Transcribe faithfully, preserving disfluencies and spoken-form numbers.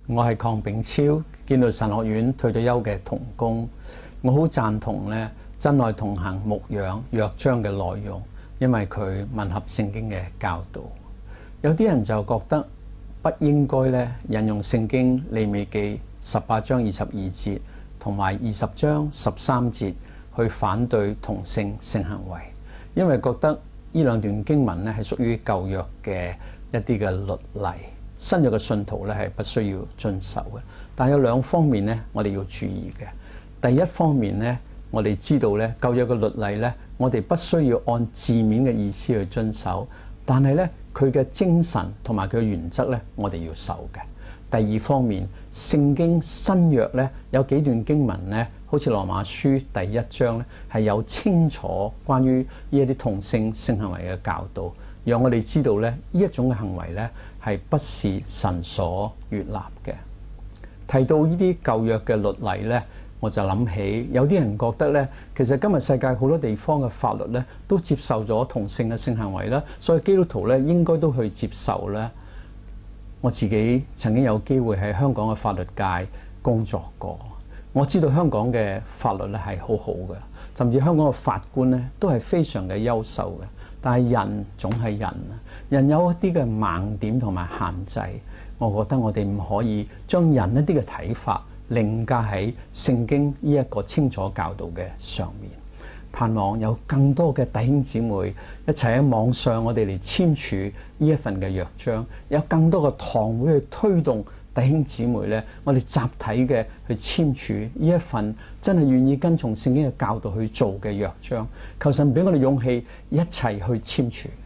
我係鄺炳超，建道神學院退咗休嘅同工。我好贊同咧真愛同行牧養約章嘅內容，因為佢吻合聖經嘅教導。有啲人就覺得不應該咧引用聖經利未記十八章二十二節同埋二十章十三節去反對同性性行為，因為覺得呢兩段經文咧係屬於舊約嘅一啲嘅律例。新約嘅信徒咧係不需要遵守嘅，但係有兩方面咧，我哋要注意嘅。第一方面咧，我哋知道咧舊約嘅律例咧，我哋不需要按字面嘅意思去遵守，但係咧佢嘅精神同埋佢嘅原則咧，我哋要守嘅。第二方面，聖經新約咧有幾段經文咧，好似羅馬書第一章咧，係有清楚關於呢一啲同性性行為嘅教導，讓我哋知道咧呢一種嘅行為咧係不是神所悅納嘅。提到呢啲舊約嘅律例咧，我就諗起有啲人覺得咧，其實今日世界好多地方嘅法律咧都接受咗同性嘅性行為啦，所以基督徒咧應該都去接受咧。我自己曾經有機會喺香港嘅法律界工作過，我知道香港嘅法律咧係好好嘅，甚至香港嘅法官咧都係非常嘅優秀嘅。但係人總係人啊，人有一啲嘅盲點同埋限制，我覺得我哋唔可以將人一啲嘅睇法凌駕喺聖經呢一個清楚教導嘅上面。盼望有更多嘅弟兄姊妹一齊喺網上，我哋嚟簽署呢一份嘅約章，有更多嘅堂會去推動弟兄姊妹咧，我哋集體嘅去簽署呢一份真係願意跟從聖經嘅教導去做嘅約章。求神俾我哋勇氣，一齊去簽署。